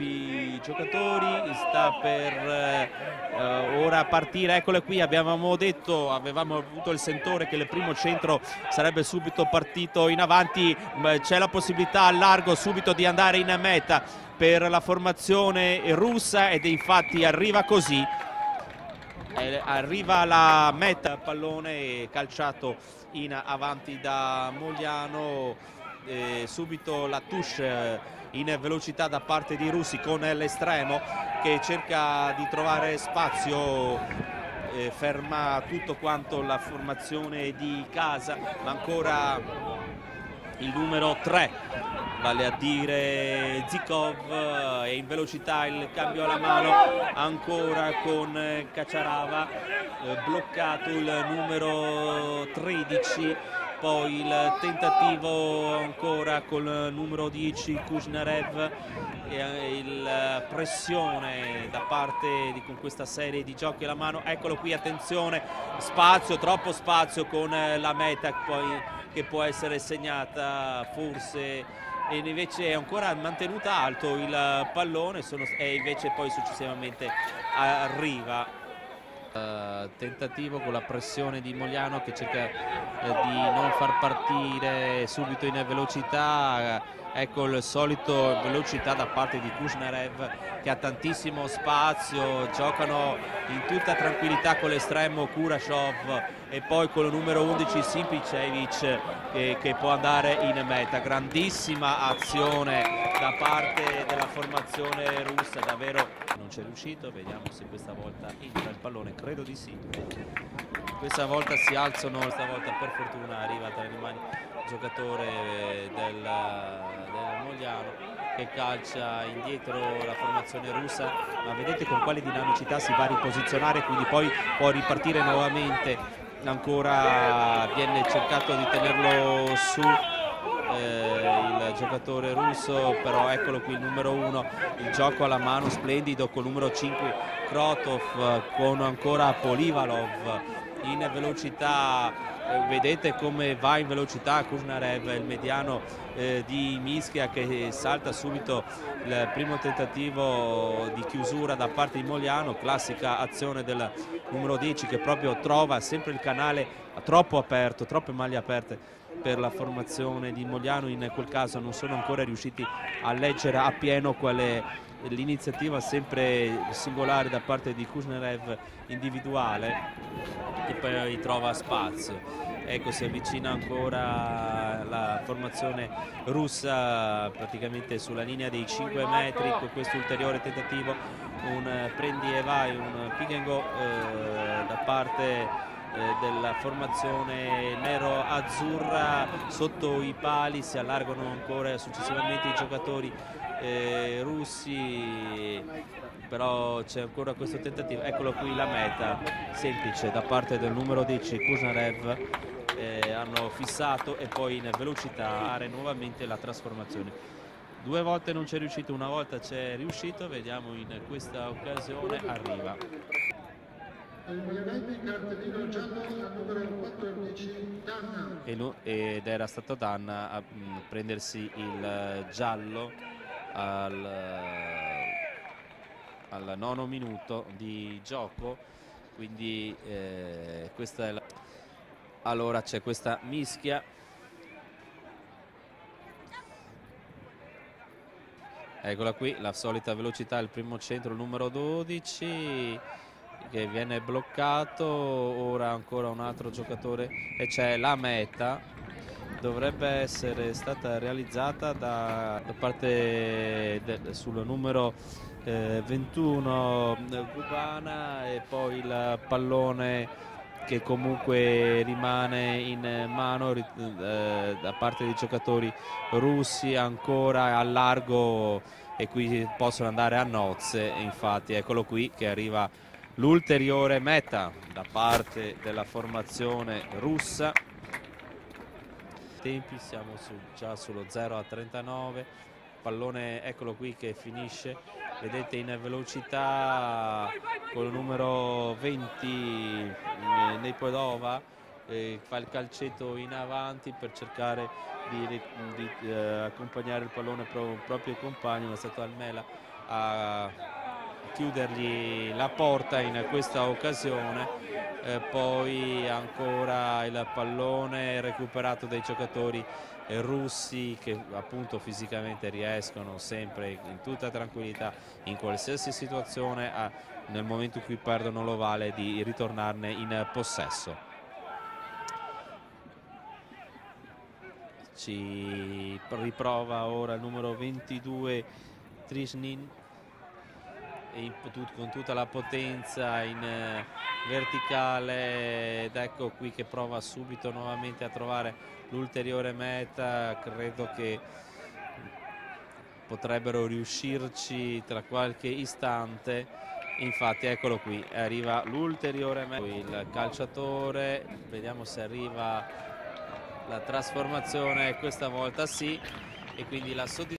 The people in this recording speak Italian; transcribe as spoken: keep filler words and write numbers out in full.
troppi giocatori, sta per eh, ora partire, eccole qui, avevamo detto, avevamo avuto il sentore che il primo centro sarebbe subito partito in avanti, c'è la possibilità al largo subito di andare in meta per la formazione russa ed infatti arriva così, eh, arriva la meta, pallone calciato in avanti da Mogliano, eh, subito la touche in velocità da parte di Russi con l'estremo che cerca di trovare spazio, eh, ferma tutto quanto la formazione di casa, ma ancora il numero tre, vale a dire Zikov, e in velocità il cambio alla mano ancora con Kačarava, eh, bloccato il numero tredici, poi il tentativo ancora col numero dieci Kuznarev, e il pressione da parte di, con questa serie di giochi alla mano, eccolo qui, attenzione, spazio, troppo spazio con la meta poi, che può essere segnata forse, e invece è ancora mantenuta alto il pallone, sono, e invece poi successivamente arriva. Uh, tentativo con la pressione di Mogliano che cerca uh, di non far partire subito in velocità, uh, ecco il solito velocità da parte di Kuznarev che ha tantissimo spazio, giocano in tutta tranquillità con l'estremo Kurashov e poi con il numero undici Simpicevic che, che può andare in meta. Grandissima azione da parte della formazione russa, davvero non c'è riuscito, vediamo se questa volta entra il pallone, credo di sì, questa volta si alzano, questa volta per fortuna arriva tra le mani il giocatore del, del Mogliano che calcia indietro la formazione russa, ma vedete con quale dinamicità si va a riposizionare, quindi poi può ripartire nuovamente, ancora viene cercato di tenerlo su eh, il giocatore russo, però eccolo qui il numero uno, il gioco alla mano splendido con il numero cinque Krotov, con ancora Polivalov in velocità, eh, vedete come va in velocità Kuznarev, il mediano eh, di Mischia, che salta subito il primo tentativo di chiusura da parte di Mogliano, classica azione del numero dieci che proprio trova sempre il canale troppo aperto, troppe maglie aperte per la formazione di Mogliano, in quel caso non sono ancora riusciti a leggere appieno quale l'iniziativa sempre singolare da parte di Kuznarev individuale, che poi trova spazio. Ecco, si avvicina ancora la formazione russa praticamente sulla linea dei cinque metri con questo ulteriore tentativo, un prendi e vai, un pick and go eh, da parte della formazione nero-azzurra. Sotto i pali si allargano ancora successivamente i giocatori eh, russi, però c'è ancora questo tentativo, eccolo qui la meta semplice da parte del numero dieci Kuznarev, eh, hanno fissato e poi in velocità area nuovamente la trasformazione. Due volte non c'è riuscito, una volta c'è riuscito, vediamo in questa occasione arriva. Ed era stato Danna a prendersi il giallo al, al nono minuto di gioco, quindi eh, questa è la... allora c'è questa mischia, eccola qui la solita velocità, il primo centro, il numero dodici che viene bloccato, ora ancora un altro giocatore e c'è la meta, dovrebbe essere stata realizzata da, da parte del, sul numero eh, ventuno Gubana, e poi il pallone che comunque rimane in mano eh, da parte dei giocatori russi, ancora a largo, e qui possono andare a nozze, infatti eccolo qui che arriva l'ulteriore meta da parte della formazione russa. Tempi siamo su, già sullo zero a trentanove, pallone eccolo qui che finisce, vedete in velocità con il numero venti eh, Nepodova, eh, fa il calcetto in avanti per cercare di, di eh, accompagnare il pallone pro, proprio ai compagni, ma è stato Almela a chiudergli la porta in questa occasione. Eh, poi ancora il pallone recuperato dai giocatori eh, russi, che appunto fisicamente riescono sempre in tutta tranquillità, in qualsiasi situazione, a, nel momento in cui perdono l'ovale, di ritornarne in possesso. Ci riprova ora il numero ventidue Trishnin, con tutta la potenza in verticale, ed ecco qui che prova subito nuovamente a trovare l'ulteriore meta. Credo che potrebbero riuscirci tra qualche istante, infatti eccolo qui, arriva l'ulteriore meta. Il calciatore, vediamo se arriva la trasformazione, questa volta sì, e quindi la soddisfazione